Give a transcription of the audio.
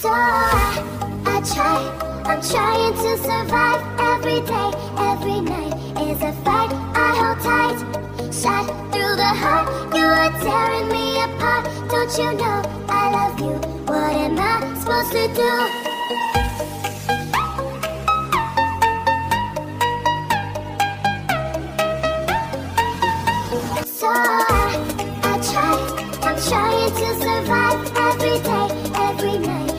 So I try, I'm trying to survive. Every day, every night is a fight I hold tight. Shot through the heart, you are tearing me apart. Don't you know I love you? What am I supposed to do?